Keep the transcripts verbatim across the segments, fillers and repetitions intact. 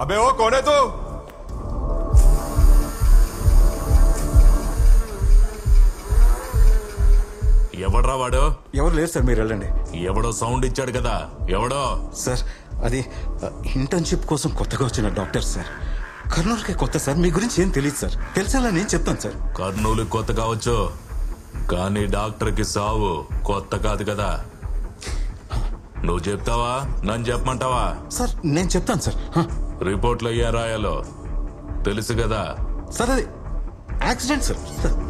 అబే ఓ కోనే తూ ఎవడ్రా వాడు? ఎవరు లేరు సార్, మీరు వెళ్ళండి. ఎవడో సౌండ్ ఇచ్చాడు కదా, ఎవడో? సార్ అది ఇంటర్న్షిప్ కోసం కొత్తగా వచ్చిన డాక్టర్ సార్. కర్నూలుకే కొత్త సార్, మీ గురించి ఏం తెలియదు సార్. తెలిసేలా నేను చెప్తాను సార్. కర్నూలు కొత్త కావచ్చు, కానీ డాక్టర్ కి సావు కొత్త కాదు కదా. నువ్వు చెప్తావా, నన్ను చెప్పమంటావా? సార్ నేను చెప్తాను సార్. రిపోర్ట్లో ఏం రాయాలో తెలుసు కదా సార్. అది యాక్సిడెంట్ సార్.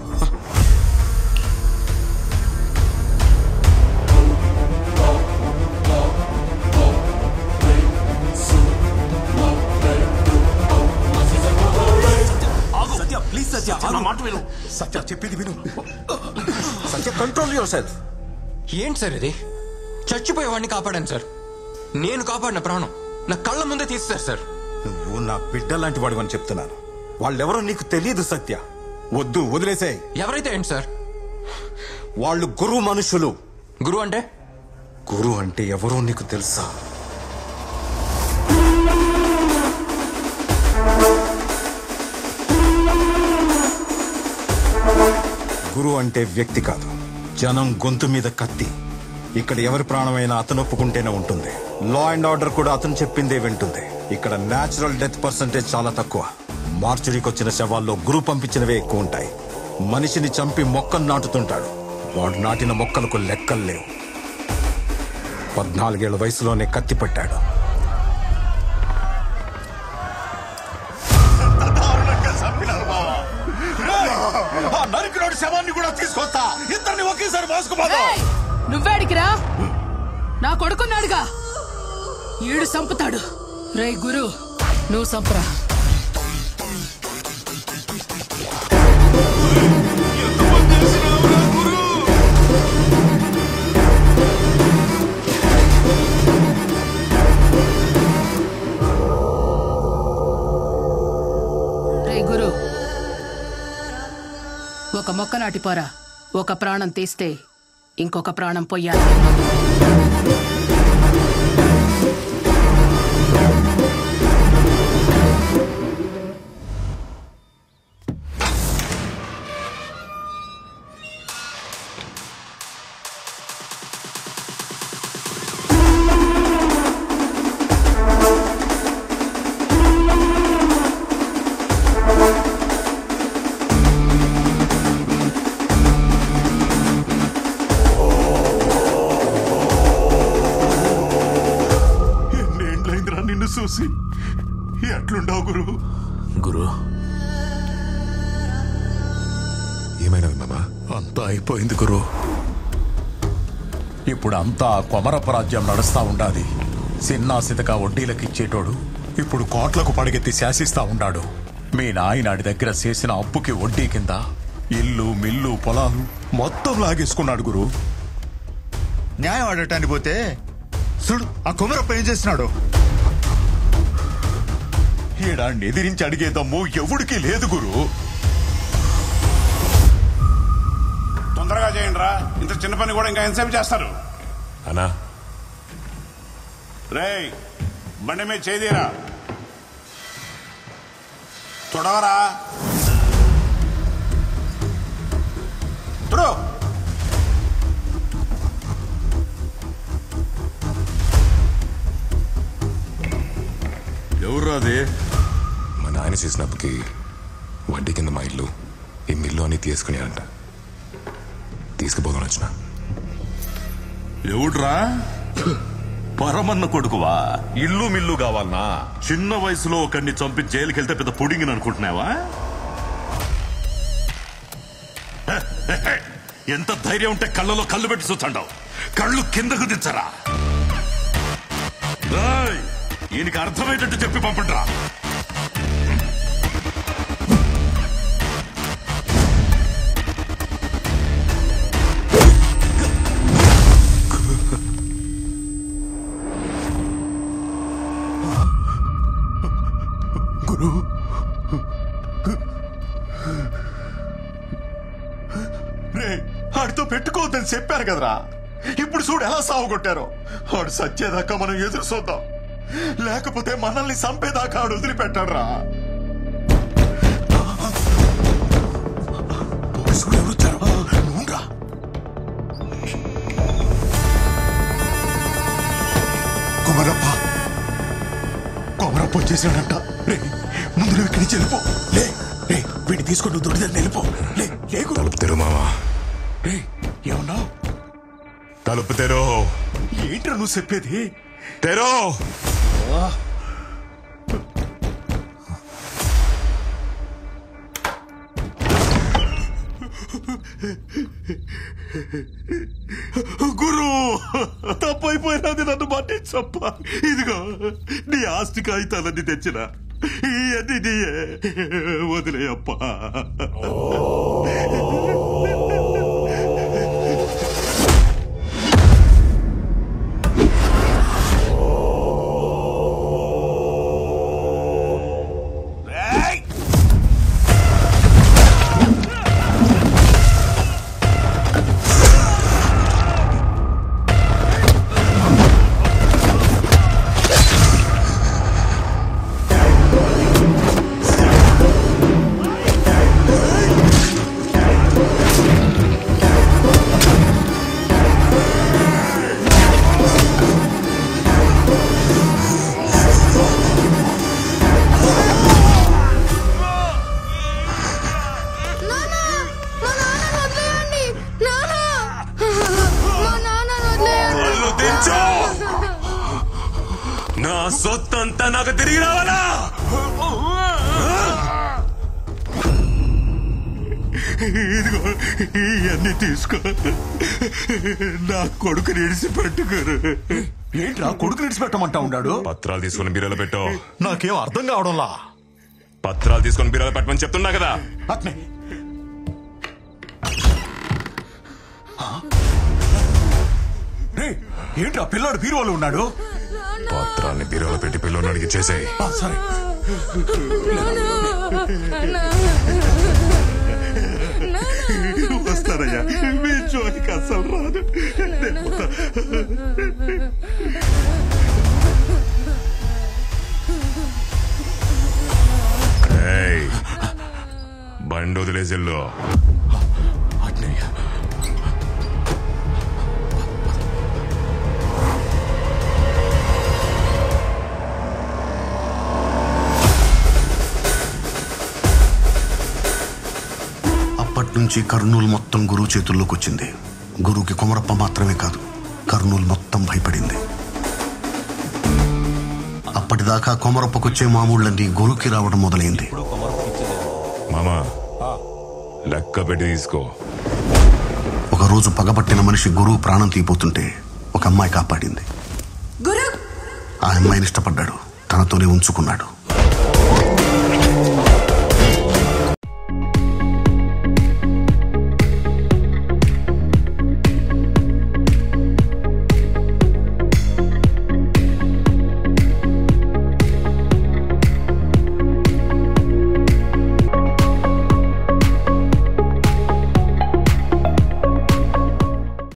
సత్య నా మాట విను. సత్య చెప్పింది విను. Satya control yourself. ఏంటి సార్ ఇది? చచ్చిపోయేవాడిని కాపాడాను సార్. నేను కాపాడిన ప్రాణం నా కళ్ళ ముందే తీస్తారు సార్. నువ్వు నా బిడ్డ లాంటి వాడు అని చెప్తున్నాను. వాళ్ళెవరో నీకు తెలియదు సత్య. వద్దు, వదిలేసే. ఎవరైతే ఏంటి సార్? వాళ్ళు గురువు మనుషులు. గురువు అంటే? గురువు అంటే ఎవరో నీకు తెలుసా? గురువు అంటే వ్యక్తి కాదు, జనం గొంతు మీద కత్తి. ఇక్కడ ఎవరి ప్రాణమైనా అతను ఒప్పుకుంటేనే ఉంటుంది. లా అండ్ ఆర్డర్ కూడా అతను చెప్పిందే వింటుంది. ఇక్కడ న్యాచురల్ డెత్ పర్సంటేజ్ చాలా తక్కువ. మార్చురీకి వచ్చిన శవాల్లో గురువు పంపించినవే ఎక్కువ ఉంటాయి. మనిషిని చంపి మొక్కను నాటుతుంటాడు. వాడు నాటిన మొక్కలకు లెక్కలు లేవు. పద్నాలుగేళ్ల వయసులోనే కత్తి పట్టాడు. నరికినోడి శవాన్ని కూడా తీసుకొస్తా. ఇద్దరిని ఒకేసారి మోసుకుపోతా. నువ్వేడికిరా? నా కొడుకున్నాడుగా, ఈడు సంపుతాడు. రే గురు, నువ్వు సంపరా. రే గురు, ఒక మొక్క నాటిపోరా. ఒక ప్రాణం తీస్తే ఇంకొక ప్రాణం పోయాలి. చూసి ఎట్లుండవు గురు? గురు ఏమైనవి మామా? అంతా అయిపోయింది గురు. ఇప్పుడు అంతా కొమరపు రాజ్యం నడుస్తా ఉండాది. సిన్నాసితగా వడ్డీలకు ఇచ్చేటోడు ఇప్పుడు కోట్లకు పడిగెత్తి శాసిస్తా ఉన్నాడు. మీ నాయనాడి దగ్గర చేసిన అప్పుకి వడ్డీ కింద ఇల్లు మిల్లు పొలాలు మొత్తం లాగేసుకున్నాడు గురు. న్యాయం ఆడటానికి పోతే చూడు ఆ కొమరప్ప ఏం చేస్తున్నాడు. ఈడాన్ని ఎదిరించి అడిగేదమ్ము ఎవడికి లేదు గురు. తొందరగా చేయండి రా. ఇంత చిన్న పని కూడా ఇంకా ఎంతసేపు చేస్తారు? అనా రేయ్, బండి మీద చేదిరా. చూడవరా చూడు. ఎవరు అది? మా నాయన చేసిన అప్పుకి వడ్డీ కింద మా ఇల్లు ఈ మిల్లు అని తీసుకునేదంట. తీసుకుపోదాం వచ్చిన. ఎవడ్రా? పరమన్న కొడుకువా? ఇల్లు మిల్లు కావాలనా? చిన్న వయసులో ఒకరిని చంపి జైలుకి వెళ్తే పెద్ద పుడింగిని అనుకుంటున్నావా? ఎంత ధైర్యం ఉంటే కళ్ళలో కళ్ళు పెట్టి చూచండావు. కళ్ళు కిందకు దించరా. ఈయనకి అర్థమయ్యేటట్టు చెప్పి పంపండిరా. గురు రే, ఆడితో పెట్టుకోవద్దని చెప్పారు కదరా. ఇప్పుడు చూడు ఎలా సాగు కొట్టారో. వాడు సచ్చేదాకా మనం ఎదురు చూద్దాం. లేకపోతే మనల్ని చంపేదాకా వదిలిపెట్టాడ్రా. పోలీసులు ఎవరు వచ్చారు? నువ్వురా. కొమరప్ప కొమరప్ప వచ్చేసాడంట. రే ముందు నువ్వు ఇక్కడి నుంచి వెళ్ళిపో. లే రే వీడిని తీసుకొని నువ్వు దొడ్డి దగ్గర వెళ్ళిపో. లే లేకు. తలుపు తెరు మామా. రే ఏమన్నావు? తలుపు తెరు. ఏంట్రా నువ్వు చెప్పేది? తెరు. గురు తప్పైపోయినది, నన్ను మన్నించప్ప. ఇదిగో నీ ఆస్తి కాగితాలన్నీ తెచ్చిన ఇవన్నీ నీయే, వదిలేయప్ప. నా సొత్తంతా నాకు తిరిగి రావాలా? ఇదిగో ఇవన్నీ తీసుకో, నా కొడుకు నిడిచి పెట్టుకోరు. ఏంట్రా కొడుకు నిడిచిపెట్టమంటా ఉన్నాడు? పత్రాలు తీసుకుని బీరాలో పెట్టు. నాకేం అర్థం కావడంలా. పత్రాలు తీసుకుని బీరాలో పెట్టమని చెప్తున్నా కదా. అట్నే ఏంట్రా పిల్లాడు బీరువాలో ఉన్నాడు? పత్రాల్ని బీరాలో పెట్టి పిల్లోని అడిగి చేసేయి. సరే వస్తారయ్యా, మీ జోలికి అసలు రాదు. బండి వదిలేసిల్లు. అప్పటి నుంచి కర్నూలు మొత్తం గురువు చేతుల్లోకి వచ్చింది. గురువుకి కొమరప్ప మాత్రమే కాదు, కర్నూలు మొత్తం భయపడింది. అప్పటిదాకా కొమరప్పకొచ్చే మామూళ్ళన్నీ గురువుకి రావడం మొదలైంది. మామా లెక్క పెట్టి తీసుకో. ఒకరోజు పగబట్టిన మనిషి గురువు ప్రాణం తీపోతుంటే ఒక అమ్మాయి కాపాడింది. ఆ అమ్మాయిని ఇష్టపడ్డాడు, తనతోనే ఉంచుకున్నాడు.